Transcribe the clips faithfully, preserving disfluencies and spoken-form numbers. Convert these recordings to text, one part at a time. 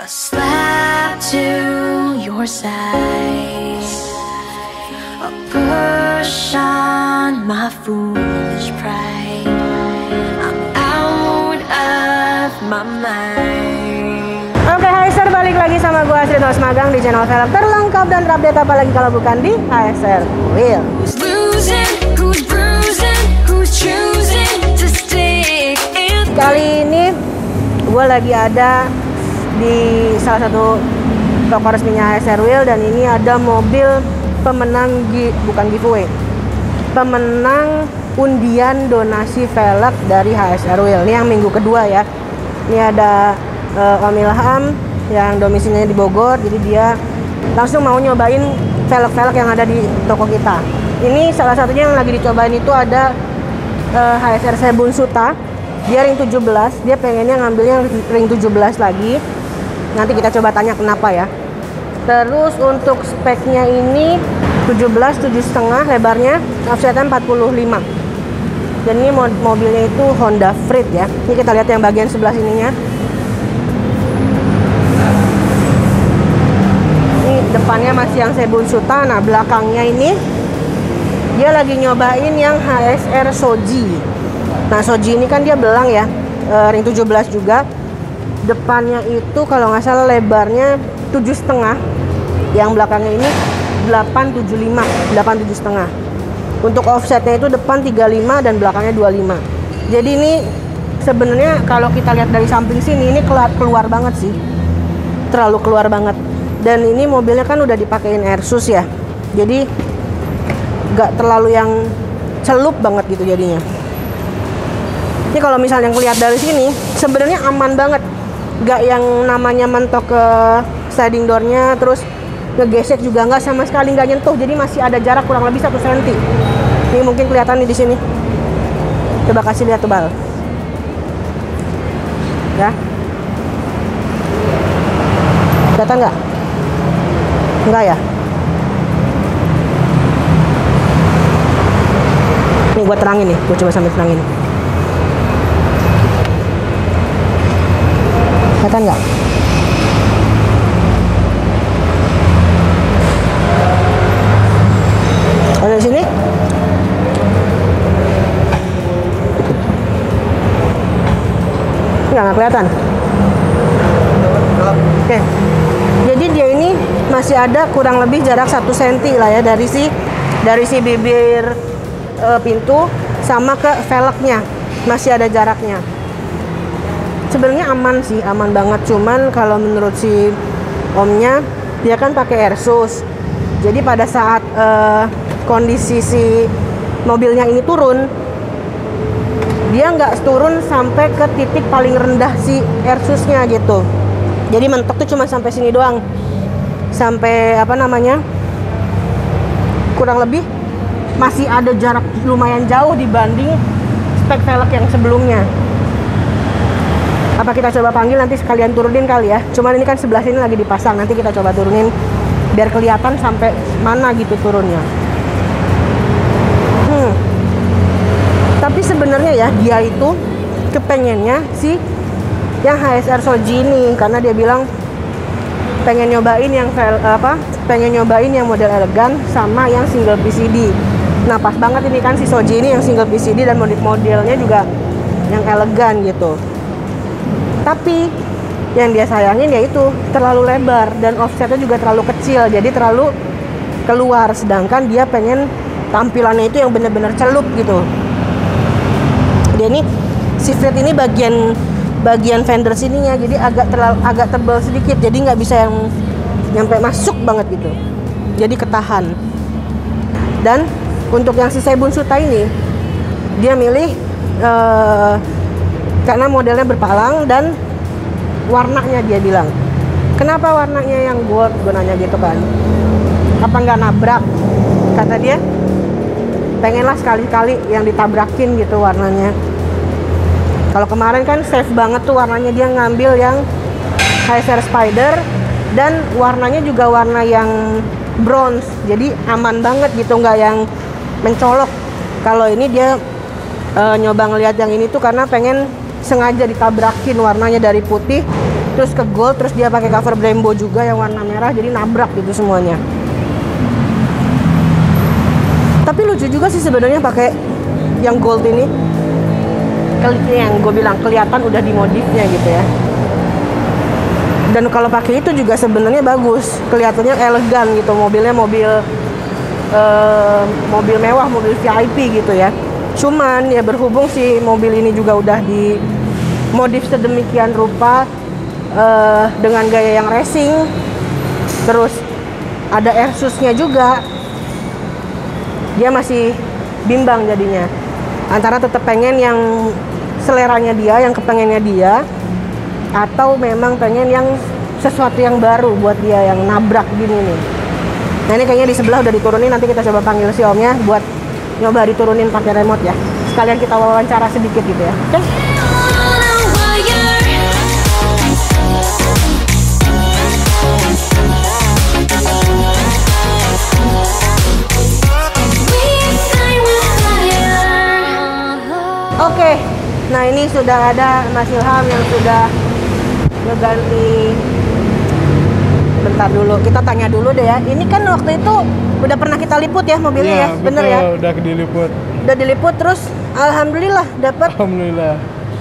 A slap to your side, a push on my foolish pride. I'm out of my mind. Oke, hai sir, balik lagi sama gue Astrid Nos Magang di channel velg terlengkap dan terupdate apalagi kalau bukan di H S R Wheel. Who's losing, who's bruising, who's choosing to stick in. Kali ini gue lagi ada di salah satu toko resminya H S R Wheel dan ini ada mobil pemenang gi, bukan giveaway, pemenang undian donasi velg dari H S R Wheel. Ini yang minggu kedua ya. Ini ada uh, Om Ilham yang domisilinya di Bogor, jadi dia langsung mau nyobain velg-velg yang ada di toko kita. Ini salah satunya yang lagi dicobain itu ada uh, H S R Sebun Suta. Dia ring tujuh belas, dia pengennya ngambilnya ring tujuh belas lagi. Nanti kita coba tanya kenapa ya. Terus untuk speknya ini tujuh belas, tujuh koma lima lebarnya, offsetnya empat puluh lima. Dan ini mobilnya itu Honda Freed ya. Ini kita lihat yang bagian sebelah sininya. Ini depannya masih yang Sebun Suta. Nah, belakangnya ini dia lagi nyobain yang H S R Shoji. Nah, Shoji ini kan dia belang ya, e, ring tujuh belas juga. Depannya itu kalau nggak salah lebarnya tujuh koma lima, yang belakangnya ini delapan tujuh lima, delapan tujuh koma lima. Untuk offsetnya itu depan tiga puluh lima dan belakangnya dua puluh lima. Jadi ini sebenarnya kalau kita lihat dari samping sini ini keluar, keluar banget sih, terlalu keluar banget. Dan ini mobilnya kan udah dipakein Airsus ya, jadi nggak terlalu yang celup banget gitu jadinya. Ini kalau misalnya ngelihat dari sini sebenarnya aman banget. Gak yang namanya mentok ke sliding door-nya, terus ngegesek juga nggak, sama sekali nggak nyentuh. Jadi masih ada jarak kurang lebih satu senti. Ini mungkin kelihatan nih di sini. Coba kasih lihat tebal. Ya. Kelihatan nggak? Nggak ya? Nih gua terangin nih, gua coba sambil terangin. Kelihatan nggak? Ada di sini? Nggak, nggak kelihatan. Oke. Jadi dia ini masih ada kurang lebih jarak satu senti lah ya dari si dari si bibir e, pintu sama ke velgnya, masih ada jaraknya. Sebenarnya aman sih, aman banget. Cuman kalau menurut si omnya, dia kan pakai Airsus. Jadi pada saat uh, kondisi si mobilnya ini turun, dia nggak turun sampai ke titik paling rendah si Airsusnya gitu. Jadi mentok tuh cuma sampai sini doang, sampai apa namanya, kurang lebih masih ada jarak lumayan jauh dibanding spek velg yang sebelumnya. Apa kita coba panggil nanti sekalian turunin kali ya. Cuman ini kan sebelah sini lagi dipasang, nanti kita coba turunin biar kelihatan sampai mana gitu turunnya. Hmm. Tapi sebenarnya ya dia itu kepengennya si yang H S R Shoji ini, karena dia bilang pengen nyobain yang apa? Pengen nyobain yang model elegan sama yang single P C D. Nah, pas banget ini kan si Shoji ini yang single P C D dan model-modelnya juga yang elegan gitu. Tapi yang dia sayangin yaitu terlalu lebar dan offsetnya juga terlalu kecil, jadi terlalu keluar. Sedangkan dia pengen tampilannya itu yang benar-benar celup gitu. Dia ini si Freed ini bagian bagian fender sininya jadi agak terlalu agak tebal sedikit, jadi nggak bisa yang nyampe masuk banget gitu. Jadi ketahan. Dan untuk yang si Sebun Suta ini dia milih uh, karena modelnya berpalang dan warnanya, dia bilang, kenapa warnanya yang gold? Gue nanya gitu kan, apa nggak nabrak? Kata dia, pengenlah sekali-kali yang ditabrakin gitu warnanya. Kalau kemarin kan safe banget tuh warnanya, dia ngambil yang H S R Spider dan warnanya juga warna yang bronze, jadi aman banget gitu, nggak yang mencolok. Kalau ini dia e, nyoba ngelihat yang ini tuh karena pengen sengaja ditabrakin warnanya dari putih terus ke gold, terus dia pakai cover Brembo juga yang warna merah, jadi nabrak gitu semuanya. Tapi lucu juga sih sebenarnya pakai yang gold ini. Yang gue bilang kelihatan udah dimodifnya gitu ya. Dan kalau pakai itu juga sebenarnya bagus, kelihatannya elegan gitu, mobilnya mobil uh, mobil mewah, mobil V I P gitu ya. Cuman ya berhubung si mobil ini juga udah dimodif sedemikian rupa uh, dengan gaya yang racing, terus ada airsusnya juga, dia masih bimbang jadinya antara tetap pengen yang seleranya dia, yang kepengennya dia, atau memang pengen yang sesuatu yang baru buat dia, yang nabrak gini nih. Nah ini kayaknya di sebelah udah diturunin, nanti kita coba panggil si omnya buat nyoba diturunin pakai remote ya. Sekalian kita wawancara sedikit gitu ya. Oke? Okay? Oke, okay. Nah ini sudah ada Mas Ilham yang sudah ngeganti. Bentar dulu, kita tanya dulu deh ya. Ini kan waktu itu udah pernah kita liput ya mobilnya ya, ya? Bener betul, ya? Udah diliput. Udah diliput terus, alhamdulillah dapat. Alhamdulillah.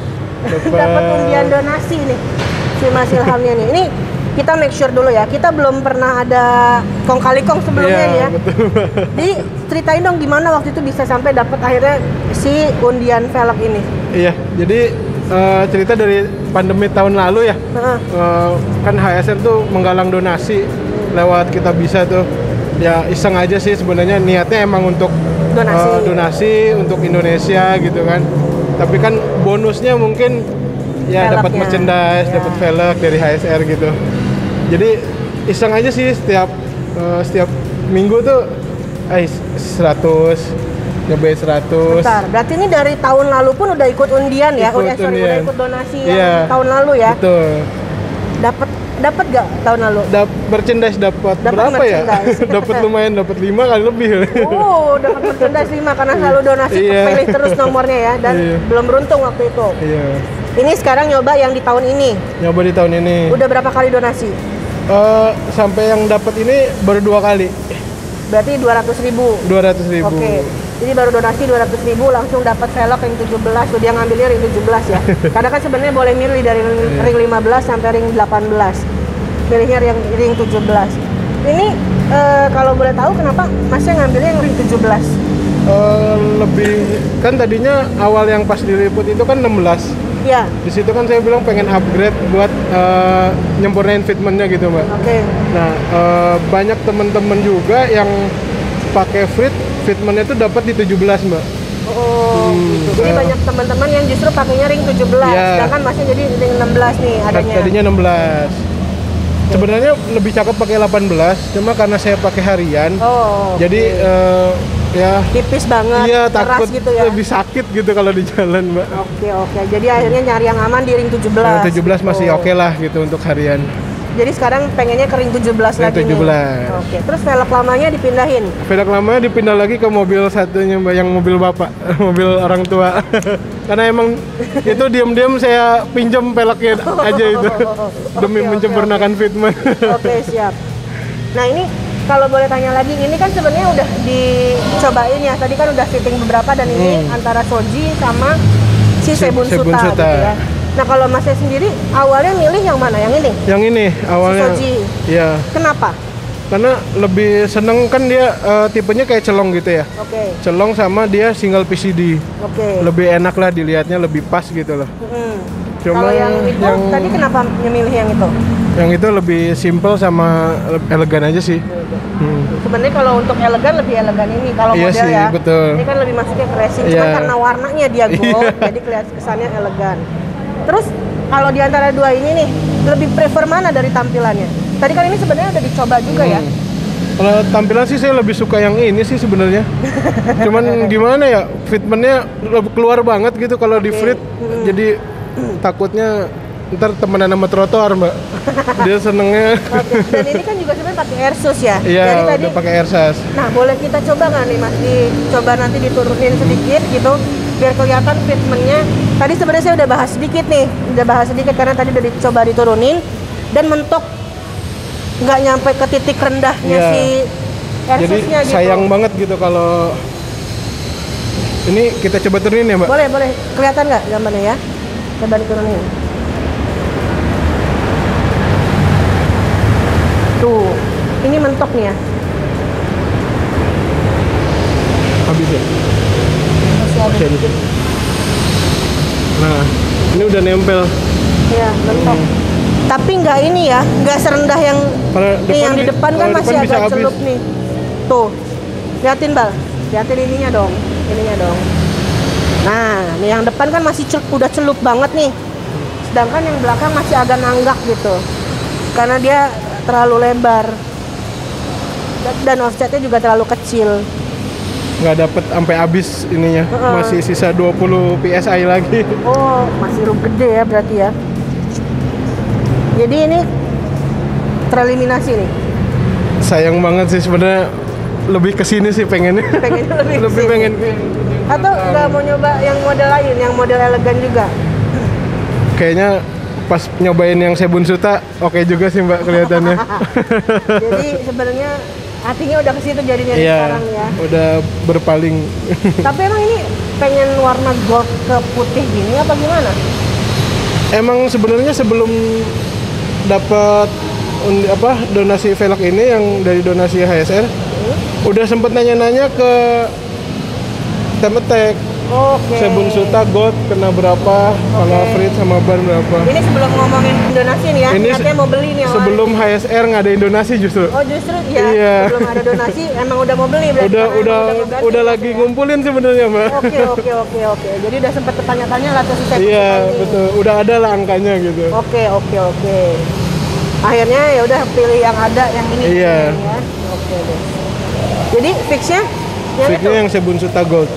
Dapat undian donasi nih si Mas Ilhamnya nih. Ini kita make sure dulu ya. Kita belum pernah ada kong kali kong sebelumnya ya, nih ya. Betul. Jadi ceritain dong gimana waktu itu bisa sampai dapat akhirnya si undian velg ini. Iya, jadi uh, cerita dari pandemi tahun lalu ya. Uh-huh. uh, kan H S R tuh menggalang donasi lewat Kita Bisa tuh. Ya iseng aja sih sebenarnya, niatnya emang untuk donasi, uh, donasi untuk Indonesia gitu kan. Tapi kan bonusnya mungkin ya dapat merchandise, ya. Dapat velg dari H S R gitu. Jadi iseng aja sih setiap uh, setiap minggu tuh eh seratus, nyobain seratus. Bentar, berarti ini dari tahun lalu pun udah ikut undian ya? Ikut udah, sorry, undian. udah ikut donasi Iya. yang tahun lalu ya? Betul. Dapat dapat gak tahun lalu? Dap merchandise dapat berapa ya? Dapat lumayan, dapat lima kali lebih. Oh, dapat merchandise lima karena selalu donasi, iya. Pilih terus nomornya ya, dan iya. belum beruntung waktu itu. Iya. Ini sekarang nyoba yang di tahun ini. Nyoba di tahun ini. Udah berapa kali donasi? Uh, sampai yang dapat ini baru dua kali. Berarti dua ratus ribu. dua ratus ribu. Oke. Okay. Jadi baru donasi dua ratus ribu langsung dapat velg ring tujuh belas. Tuh dia ngambilnya ring tujuh belas ya. Karena kan sebenarnya boleh milih dari ring lima belas sampai ring delapan belas. Milihnya ring ring tujuh belas. Ini uh, kalau boleh tahu kenapa Masnya ngambilnya yang ring tujuh belas? Uh, lebih kan tadinya awal yang pas diliput itu kan enam belas. Ya. Di situ kan saya bilang pengen upgrade buat uh, nyempurnain fitmentnya gitu mbak. Oke. Okay. Nah uh, banyak temen-temen juga yang pakai fit fitmentnya itu dapat di tujuh belas mbak. Oh, hmm, gitu. Jadi uh, banyak teman-teman yang justru pakainya ring tujuh belas, yeah. Sedangkan masih jadi ring enam belas nih adanya. Tadinya enam belas. Okay. Sebenarnya lebih cakep pakai delapan belas, cuma karena saya pakai harian. Oh. Okay. Jadi uh, ya tipis banget, iya, takut gitu ya. Lebih sakit gitu kalau di jalan mbak. Oke oke, jadi akhirnya nyari yang aman di ring tujuh belas. tujuh belas masih oh. oke okay lah gitu untuk harian. Jadi sekarang pengennya ke ring tujuh belas lagi tujuh belas. Nih. Oke, terus velg lamanya dipindahin? Velg lamanya dipindah lagi ke mobil satunya mbak, yang mobil bapak, mobil orang tua. Karena emang itu diam-diam saya pinjam velgnya aja itu demi okay, menyempurnakan okay. fitment. Oke okay, siap. Nah ini kalau boleh tanya lagi, ini kan sebenarnya udah dicobain ya. Tadi kan udah fitting beberapa dan ini hmm. antara Shoji sama si Sebun Suta gitu ya. Nah kalau Masnya sendiri awalnya milih yang mana? Yang ini? Yang ini awalnya. Si Shoji. Iya. Kenapa? Karena lebih seneng kan dia uh, tipenya kayak celong gitu ya. Oke. Okay. Celong sama dia single P C D. Oke. Okay. Lebih enak lah dilihatnya, lebih pas gitu loh. Hmm. Cuma kalau yang itu yang... tadi kenapa memilih yang itu? Yang itu lebih simple sama elegan aja sih. Hmm. Sebenarnya kalau untuk elegan lebih elegan ini kalau iya model sih, ya. Betul. Ini kan lebih masuknya ke racing, yeah. Cuma karena warnanya dia gold, jadi kelihatan kesannya elegan. Terus kalau di antara dua ini nih, lebih prefer mana dari tampilannya? Tadi kan ini sebenarnya udah dicoba juga hmm. ya. Kalau tampilan sih saya lebih suka yang ini sih sebenarnya. Cuman gimana ya, fitmentnya keluar banget gitu kalau okay. di frit, hmm. jadi takutnya ntar temenan sama trotoar mbak. Dia senengnya. Oke. Dan ini kan juga sebenarnya pakai airsus ya. Iya. Jadi tadi udah pakai airsus. Nah boleh kita coba nggak nih mas? Dicoba nanti diturunin sedikit gitu, biar kelihatan fitmentnya Tadi sebenarnya saya udah bahas sedikit nih, udah bahas sedikit karena tadi udah dicoba diturunin dan mentok nggak nyampe ke titik rendahnya Iya. si Jadi Airsusnya gitu. sayang banget gitu kalau ini kita coba turunin ya Mbak. Boleh, boleh. Kelihatan nggak gambarnya ya? Coba diturunin. Tuh, ini mentok nih ya. Habis ya? Masih ada. Masih ada. Nah, ini udah nempel. Iya, mentok. Hmm. Tapi nggak ini ya, nggak serendah yang Kalau nih depan yang di bi- depan kan kalau masih depan bisa agak habis. celup nih. Tuh, liatin Bal, liatin ininya dong, ininya dong. Nah, nih yang depan kan masih cel- udah celup banget nih. Sedangkan yang belakang masih agak nanggak gitu, karena dia terlalu lebar Dan- dan offsetnya juga terlalu kecil. Nggak dapet sampai habis ininya. Heeh. Masih sisa dua puluh P S I lagi. Oh, masih rum gede ya berarti ya. Jadi ini tereliminasi nih. Sayang banget sih sebenarnya, lebih ke sini sih pengennya. Pengennya lebih ke lebih sini. pengen ke Atau nggak mau nyoba yang model lain, yang model elegan juga? Kayaknya pas nyobain yang Sebun Suta oke juga sih Mbak kelihatannya. Jadi sebenarnya hatinya udah ke situ jadinya nih Iya, sekarang ya. udah berpaling. Tapi emang ini pengen warna gold ke putih gini apa gimana? Emang sebenarnya sebelum dapat undi- apa donasi velg ini yang dari donasi H S R, Hmm? udah sempet nanya-nanya ke Temetek. Oke. Sebun Suta gold kena berapa, kalau Frit sama ban berapa. Ini sebelum ngomongin donasi nih ya, Ini niatnya mau beli nih awalnya. Sebelum H S R ngadain donasi justru. Oh justru ya, Iya. sebelum ada donasi emang udah mau beli berarti udah karena udah emang udah, ngeganti lagi ya. ngumpulin sebenarnya Mbak. Oke oke oke oke. Jadi udah sempet tanya-tanya lah tuh si Sebun Iya Suta ini. betul, udah ada lah angkanya gitu. Oke oke oke. Akhirnya ya udah pilih yang ada yang ini. Iya. ini ya. Oke deh. Jadi fixnya yang itu. Fitnya yang Sebun Suta gold.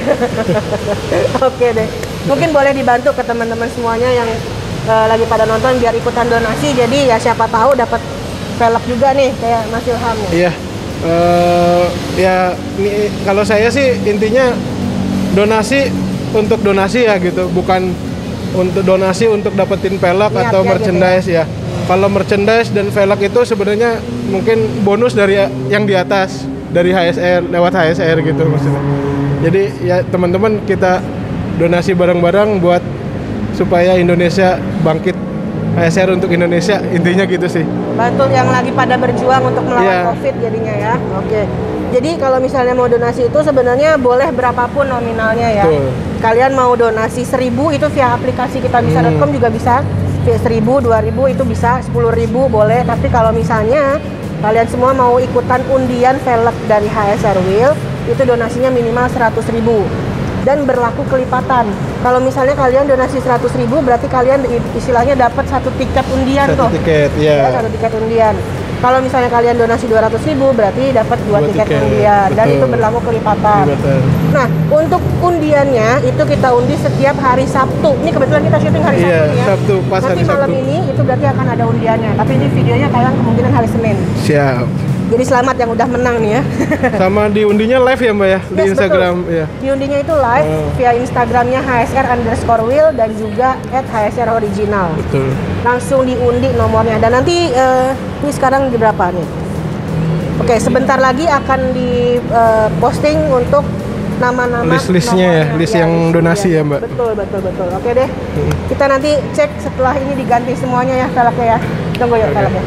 Oke deh. Mungkin boleh dibantu ke teman-teman semuanya yang eh, lagi pada nonton biar ikutan donasi. Jadi ya siapa tahu dapat velg juga nih kayak Mas Ilham nih. Iya. Eh, ya ini kalau saya sih intinya donasi untuk donasi ya gitu, bukan untuk donasi untuk dapetin velg Niatnya atau gitu merchandise ya. Kalau merchandise dan velg itu sebenarnya mungkin bonus dari yang di atas, dari H S R, lewat H S R gitu maksudnya. Jadi ya teman-teman kita donasi bareng-bareng buat supaya Indonesia bangkit, H S R untuk Indonesia, intinya gitu sih. Bantu yang lagi pada berjuang untuk melawan Iya. COVID jadinya ya. Oke. Jadi kalau misalnya mau donasi itu sebenarnya boleh berapapun nominalnya ya. Betul. Kalian mau donasi seribu itu via aplikasi kitabisa dot com Hmm. juga bisa. Via seribu, dua ribu itu bisa, sepuluh ribu boleh. Tapi kalau misalnya kalian semua mau ikutan undian velg dari H S R Wheel, itu donasinya minimal seratus ribu. Dan berlaku kelipatan. Kalau misalnya kalian donasi seratus ribu, berarti kalian istilahnya dapat satu tiket undian Satu tuh. tiket Ya, ya. satu tiket undian. Kalau misalnya kalian donasi dua ratus ribu, berarti dapat dua Dua tiket, tiket, undian. Dan betul. itu berlaku kelipatan. Kelipatan. Nah, untuk undiannya itu kita undi setiap hari Sabtu. Ini kebetulan kita syuting hari Iya, Sabtu nih ya. Sabtu, pas Nanti hari malam Sabtu. ini itu berarti akan ada undiannya. Tapi ini videonya tayang kemungkinan hari Senin. Siap. Jadi selamat yang udah menang nih ya. Sama di undinya live ya Mbak ya, di Yes, Instagram betul. ya. Di undinya itu live Oh. via Instagramnya H S R underscore wheel dan juga at H S R original. Betul. Langsung diundi nomornya dan nanti eh, ini sekarang di berapa nih? Oke, sebentar lagi akan di eh, posting untuk nama-nama List-listnya ya, nomornya. list yang list donasi ya, undian. Mbak. Betul, betul, betul. Oke deh. Kita nanti cek setelah ini diganti semuanya ya velgnya ya. Tunggu yuk Oke. velgnya.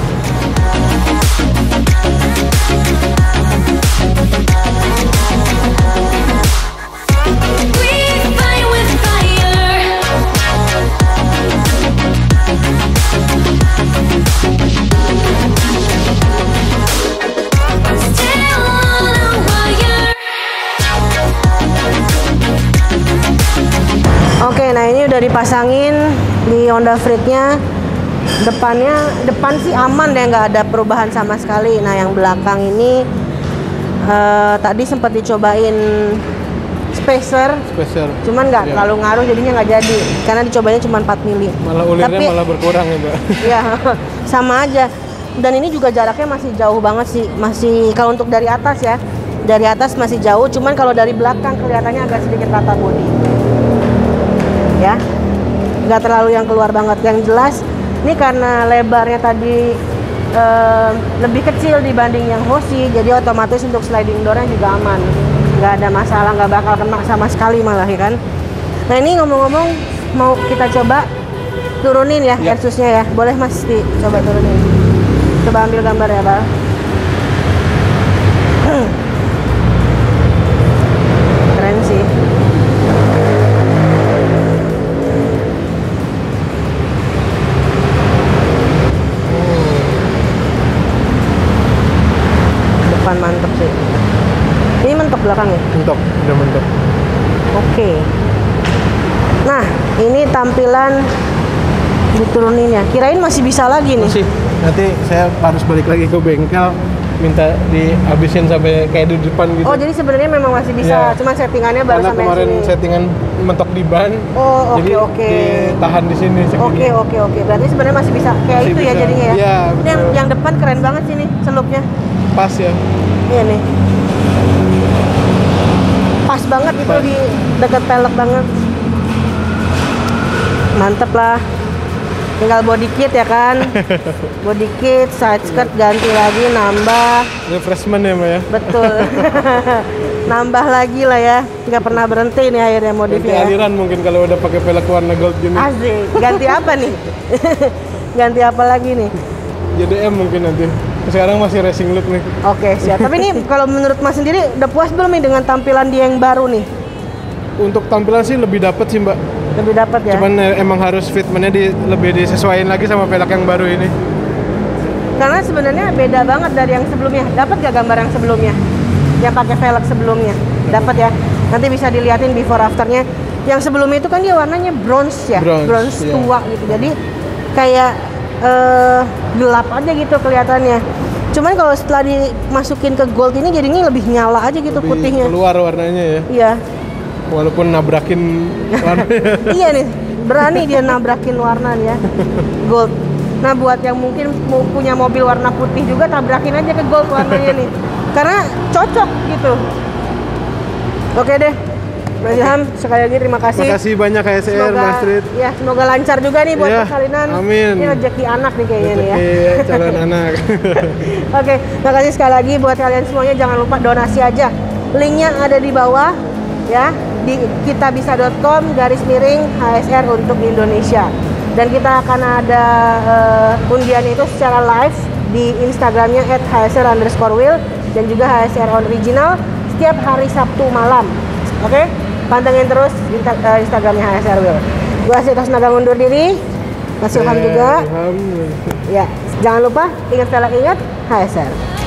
We fight with fire. Still on a wire. Oke, nah ini udah dipasangin di Honda Freed-nya. Depannya, depan sih aman deh, nggak ada perubahan sama sekali. Nah, yang belakang ini eh, tadi sempat dicobain spacer, Spesial. cuman nggak Iya. terlalu ngaruh, jadinya nggak jadi. Karena dicobanya cuma empat mili. Malah ulirnya Tapi- malah berkurang ya Mbak. Ya, sama aja. Dan ini juga jaraknya masih jauh banget sih. Masih kalau untuk dari atas ya, dari atas masih jauh. Cuman kalau dari belakang kelihatannya agak sedikit rata bodi. ya, nggak terlalu yang keluar banget. Yang jelas ini karena lebarnya tadi eh, lebih kecil dibanding yang Hoshi, jadi otomatis untuk sliding doornya juga aman, nggak ada masalah, nggak bakal kena sama sekali malah ya kan. Nah ini ngomong-ngomong mau kita coba turunin ya, Ya. Airsusnya ya, boleh Mas dicoba turunin. Coba ambil gambar ya Bang. Keren sih. Depan mantep sih. Ini mentok belakangnya. Mentok, udah mentok. Oke. Nah, ini tampilan dituruninnya. Kirain masih bisa lagi nih. Masih. Nanti saya harus balik lagi ke bengkel, minta dihabisin sampai kayak di depan gitu. Oh, jadi sebenarnya memang masih bisa, Iya. cuma settingannya baru Karena sampai kemarin sini. settingan mentok di ban. Oh, oke jadi oke. ditahan di sini segini. Oke oke oke. Berarti sebenarnya masih bisa kayak Masih itu ya bisa. jadinya ya. Iya, Ini yang, betul. yang depan keren banget sih nih celupnya. Pas ya. Iya nih. Pas banget itu Pas. di dekat pelek banget. Mantep lah. Tinggal body kit ya kan. Body kit, side skirt ganti lagi, nambah. Refreshment ya, Mbak ya. Betul. Nambah lagi lah ya. Nggak pernah berhenti nih akhirnya Ganti modifnya. aliran mungkin kalau udah pakai pelek warna gold gini. Asik. Ganti apa nih? Ganti apa lagi nih? J D M mungkin nanti. Sekarang masih racing look nih. Oke, siap. Tapi ini kalau menurut Mas sendiri udah puas belum nih dengan tampilan dia yang baru nih? Untuk tampilan sih lebih dapet sih, Mbak. Lebih dapat ya? Cuman eh, emang harus fitmentnya di, lebih disesuaikan lagi sama pelek yang baru ini. Karena sebenarnya beda banget dari yang sebelumnya. Dapat gak gambar yang sebelumnya? Yang pakai velg sebelumnya? Dapat ya? Nanti bisa dilihatin before afternya. Yang sebelumnya itu kan dia warnanya bronze ya? Bronze, iya. tua gitu. Jadi kayak eh, gelap aja gitu kelihatannya. Cuman kalau setelah dimasukin ke gold ini jadinya lebih nyala aja gitu Lebih putihnya. keluar warnanya ya. Iya. Walaupun nabrakin warnanya. Iya nih, berani dia nabrakin warna nih ya. Gold. Nah, buat yang mungkin mau punya mobil warna putih juga tabrakin aja ke gold warnanya nih. Karena cocok gitu. Oke deh. Mas Ilham, sekali lagi terima kasih. Terima kasih banyak H S R, Mas Rit. ya, semoga lancar juga nih buat Iya, persalinan. amin. Ini rezeki anak nih kayaknya nih ya. Rezeki calon anak. Oke, makasih sekali lagi buat kalian semuanya. Jangan lupa donasi aja. Linknya ada di bawah ya, di kitabisa dot com garis miring H S R untuk Indonesia. Dan kita akan ada uh, undian itu secara live di Instagramnya at H S R underscore wheel dan juga H S R original setiap hari Sabtu malam. Oke, pantengin terus insta- uh, Instagramnya H S R wheel. Gua Asih Tosnaga undur diri. Mas Ilham juga. Ilham. Ya, jangan lupa ingat velg ingat H S R.